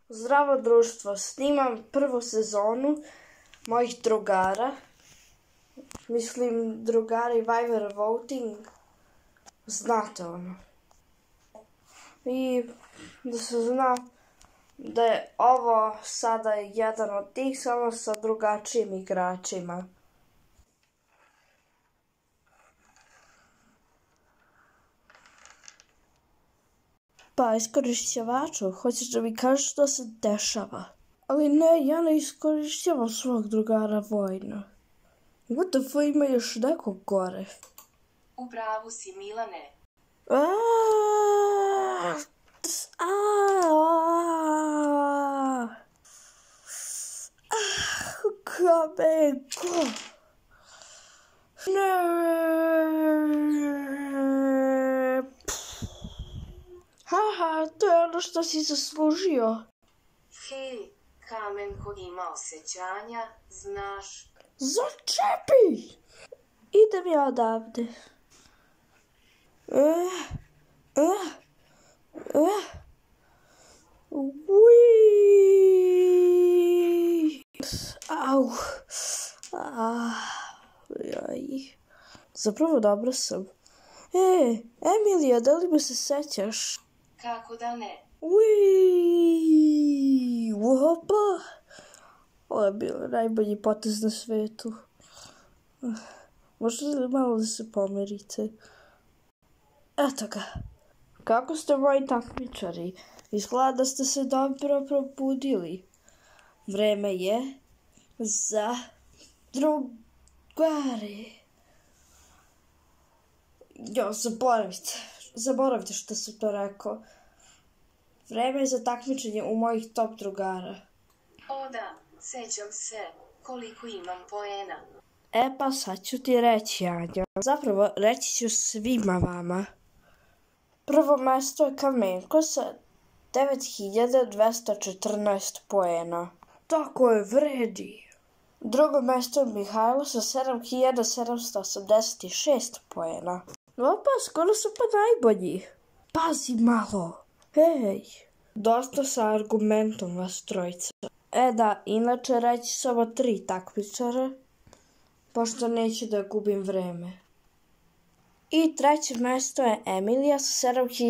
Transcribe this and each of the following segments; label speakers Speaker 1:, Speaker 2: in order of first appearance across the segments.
Speaker 1: Zdravo društvo, snimam prvu sezonu mojih drugara. Mislim, drugari Viber Voting. Znate ono. I da se zna da je ovo sada jedan od tih, samo sa drugačijim igračima. Pa, iskorišćavaču, hoćeš da mi kažeš što se dešava? Ali ne, ja ne iskorišćavam svog drugara vojno. What the fuck, ima još nekog gore?
Speaker 2: U pravu si, Milane.
Speaker 1: Kamenko! Ne! Haha, to je ono što si zaslužio.
Speaker 2: Hej, Kamenko ima osjećanja, znaš.
Speaker 1: Začepi! Idem ja odavde. Au. Zapravo dobro sam. Emilija, da li me se sećaš?
Speaker 2: Kako da ne?
Speaker 1: Opa! Ovo je bilo najbolji potez na svetu. Možda li malo da se pomerite? Eto ga. Kako ste moji takmičari? Izgleda da ste se dobro probudili. Vreme je za drugare. Jo, zaboravite što sam to rekao. Vreme je za takmičenje u mojih top drugara.
Speaker 2: O da, sećam se koliko imam poena.
Speaker 1: Pa sad ću ti reći, Anja. Zapravo, reći ću svima vama. Prvo mesto je Kamenko sa 9214 poena. Tako je, vredi. Drugo mesto je Mihajlo sa 7786 poena. Opa, skoro su pa najbolji. Pazi malo. Hej. Dosta sa argumentom vas trojica. Da, inače reći samo 3 takmičara, pošto neću da gubim vreme. I treće mesto je Emilija sa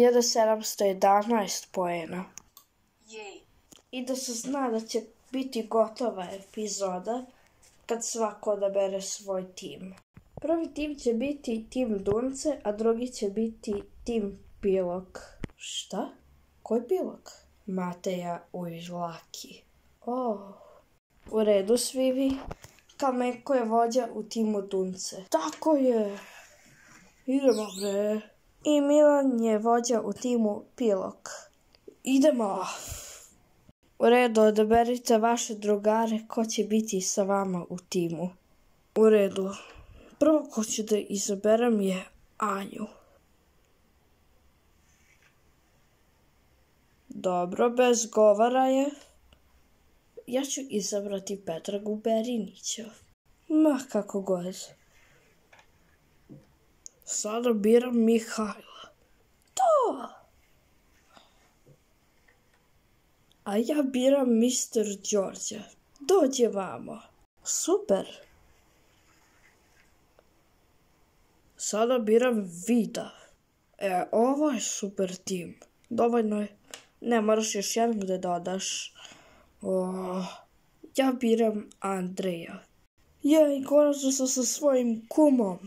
Speaker 1: 7711 poena.
Speaker 2: Jej.
Speaker 1: I da se zna da će biti gotova epizoda kad svako odabere svoj tim. Prvi tim će biti tim Dunce, a drugi će biti tim Pilok. Šta? Koji Pilok? Mateja Ujžlaki. U redu svi vi. Kamenko je vođa u timu Dunce. Tako je. Idemo bre. I Milan je vođa u timu Pilok. Idemo. U redu, odaberite vaše drugare ko će biti sa vama u timu. U redu. Prvo ko ću da izaberem je Anju. Dobro, bez govora je. Ja ću izabrati Petra Guberinića. Ma, kako god. Sada biram Mihajla. To! A ja biram Mr. Đorđa. Dođe vamo. Super. Sada biram Vida. Ovo je super tim. Dovoljno je. Ne, moraš još jednog da dodaš. Ja biram Andreja. Jej, konačno sam sa svojim kumom.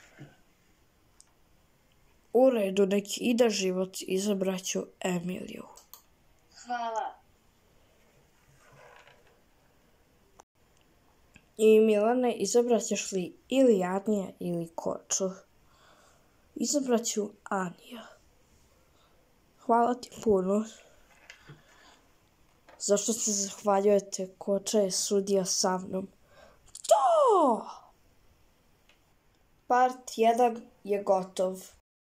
Speaker 1: U redu, nek ide život, izabraću Emiliju.
Speaker 2: Hvala.
Speaker 1: I Milane, izabraćeš li ili Anija ili Koču? Izabraću Anija. Hvala ti puno. Zašto se zahvaljujete? Koča je sudija sa mnom. To! Part 1 je gotov.